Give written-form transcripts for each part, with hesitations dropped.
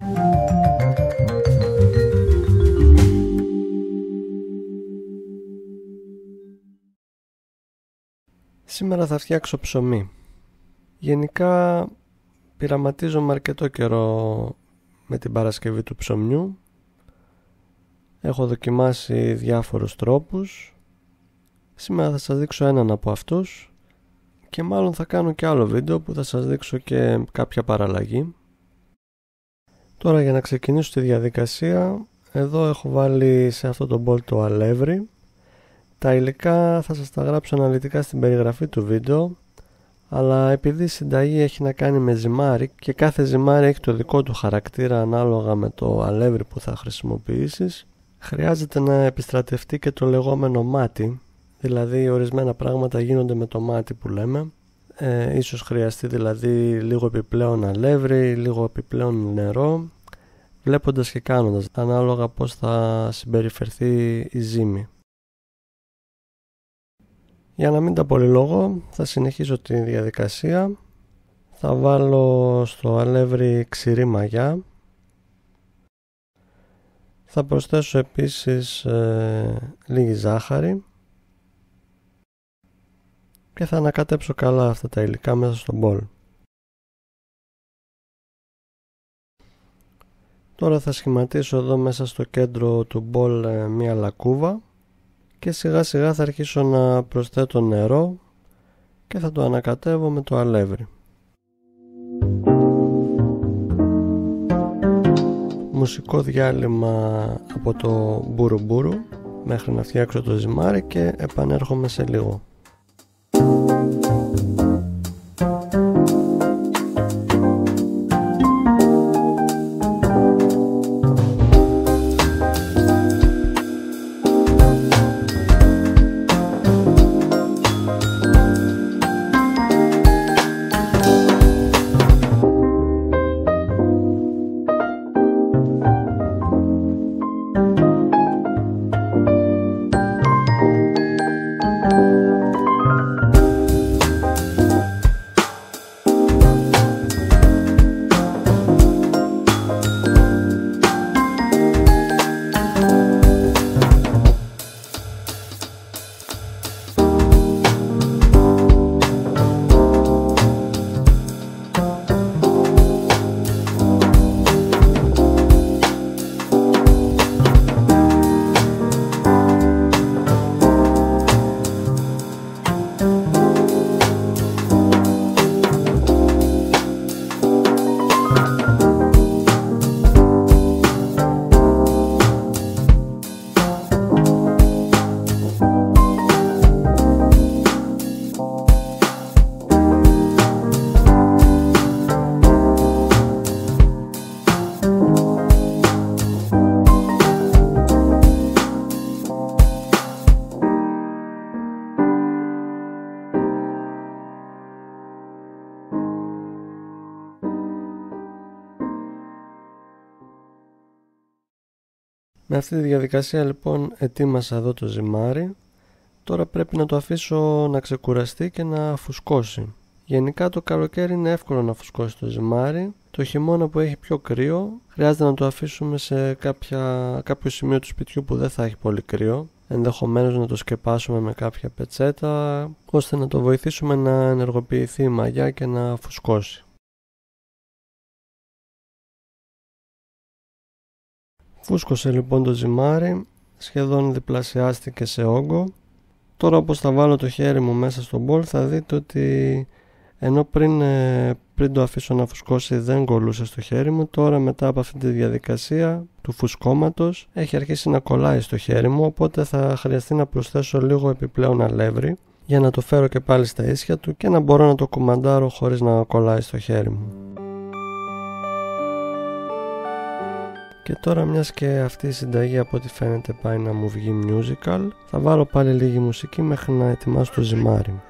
Σήμερα θα φτιάξω ψωμί. Γενικά πειραματίζομαι αρκετό καιρό με την παρασκευή του ψωμιού. Έχω δοκιμάσει διάφορους τρόπους. Σήμερα θα σας δείξω έναν από αυτούς και μάλλον θα κάνω και άλλο βίντεο που θα σας δείξω και κάποια παραλλαγή. Τώρα για να ξεκινήσω τη διαδικασία, εδώ έχω βάλει σε αυτό το μπολ το αλεύρι. Τα υλικά θα σας τα γράψω αναλυτικά στην περιγραφή του βίντεο, αλλά επειδή η συνταγή έχει να κάνει με ζυμάρι και κάθε ζυμάρι έχει το δικό του χαρακτήρα ανάλογα με το αλεύρι που θα χρησιμοποιήσεις, χρειάζεται να επιστρατευτεί και το λεγόμενο μάτι, δηλαδή ορισμένα πράγματα γίνονται με το μάτι που λέμε. Ίσως χρειαστεί δηλαδή λίγο επιπλέον αλεύρι, λίγο επιπλέον νερό, βλέποντας και κάνοντας, ανάλογα πώς θα συμπεριφερθεί η ζύμη. Για να μην τα πολυλογώ, θα συνεχίσω τη διαδικασία. Θα βάλω στο αλεύρι ξηρή μαγιά. Θα προσθέσω επίσης λίγη ζάχαρη και θα ανακατέψω καλά αυτά τα υλικά μέσα στο μπολ. Τώρα θα σχηματίσω εδώ μέσα στο κέντρο του μπολ μία λακκούβα και σιγά σιγά θα αρχίσω να προσθέτω νερό και θα το ανακατεύω με το αλεύρι. Μουσικό διάλειμμα από το μπουρουμπουρου μέχρι να φτιάξω το ζυμάρι και επανέρχομαι σε λίγο. Με αυτή τη διαδικασία λοιπόν ετοίμασα εδώ το ζυμάρι. Τώρα πρέπει να το αφήσω να ξεκουραστεί και να φουσκώσει. Γενικά το καλοκαίρι είναι εύκολο να φουσκώσει το ζυμάρι. Το χειμώνα που έχει πιο κρύο χρειάζεται να το αφήσουμε σε κάποιο σημείο του σπιτιού που δεν θα έχει πολύ κρύο. Ενδεχομένως να το σκεπάσουμε με κάποια πετσέτα ώστε να το βοηθήσουμε να ενεργοποιηθεί η μαγιά και να φουσκώσει. Φούσκωσε λοιπόν το ζυμάρι, σχεδόν διπλασιάστηκε σε όγκο. Τώρα όπως θα βάλω το χέρι μου μέσα στο μπολ θα δείτε ότι ενώ πριν το αφήσω να φουσκώσει δεν κολλούσε στο χέρι μου, τώρα μετά από αυτή τη διαδικασία του φουσκώματος έχει αρχίσει να κολλάει στο χέρι μου, οπότε θα χρειαστεί να προσθέσω λίγο επιπλέον αλεύρι για να το φέρω και πάλι στα ίσια του και να μπορώ να το κουμαντάρω χωρίς να κολλάει στο χέρι μου. Και τώρα, μιας και αυτή η συνταγή από ό,τι φαίνεται πάει να μου βγει musical, θα βάλω πάλι λίγη μουσική μέχρι να ετοιμάσω το ζυμάρι.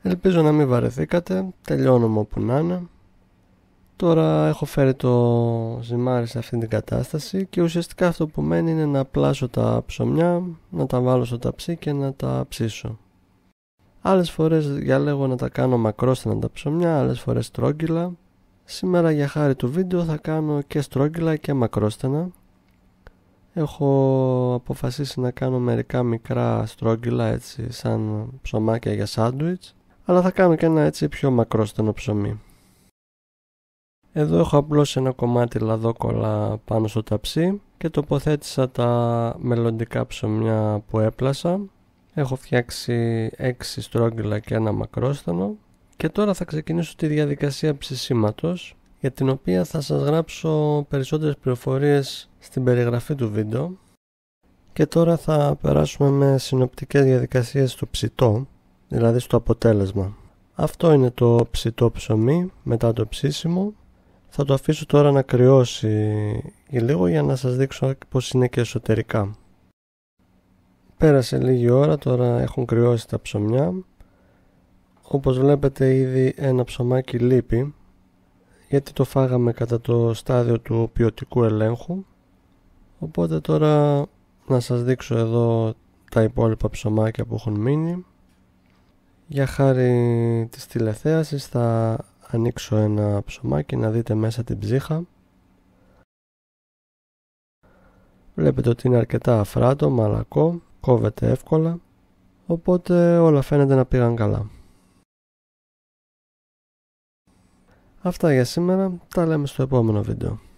Ελπίζω να μην βαρεθήκατε, τελειώνουμε όπου να είναι. Τώρα έχω φέρει το ζυμάρι σε αυτήν την κατάσταση και ουσιαστικά αυτό που μένει είναι να πλάσω τα ψωμιά, να τα βάλω στο ταψί και να τα ψήσω. Άλλες φορές διαλέγω να τα κάνω μακρόστενα τα ψωμιά, άλλες φορές στρόγγυλα. Σήμερα για χάρη του βίντεο θα κάνω και στρόγγυλα και μακρόστενα. Έχω αποφασίσει να κάνω μερικά μικρά στρόγγυλα έτσι σαν ψωμάκια για σάντουιτς, αλλά θα κάνω και ένα έτσι πιο μακρόστενο ψωμί. Εδώ έχω απλώσει ένα κομμάτι λαδόκολλα πάνω στο ταψί και τοποθέτησα τα μελλοντικά ψωμιά που έπλασα. Έχω φτιάξει 6 στρόγγυλα και ένα μακρόστενο και τώρα θα ξεκινήσω τη διαδικασία ψησίματος, για την οποία θα σας γράψω περισσότερες πληροφορίες στην περιγραφή του βίντεο. Και τώρα θα περάσουμε με συνοπτικές διαδικασίες στο ψητό, δηλαδή στο αποτέλεσμα. Αυτό είναι το ψητό ψωμί μετά το ψήσιμο. Θα το αφήσω τώρα να κρυώσει λίγο για να σας δείξω πως είναι και εσωτερικά. Πέρασε λίγη ώρα, τώρα έχουν κρυώσει τα ψωμιά. Όπως βλέπετε ήδη ένα ψωμάκι λείπει, γιατί το φάγαμε κατά το στάδιο του ποιοτικού ελέγχου. Οπότε τώρα να σας δείξω εδώ τα υπόλοιπα ψωμάκια που έχουν μείνει. Για χάρη της τηλεθέασης θα ανοίξω ένα ψωμάκι να δείτε μέσα την ψύχα. Βλέπετε ότι είναι αρκετά αφράτο, μαλακό, κόβεται εύκολα, οπότε όλα φαίνεται να πήγαν καλά. Αυτά για σήμερα, τα λέμε στο επόμενο βίντεο.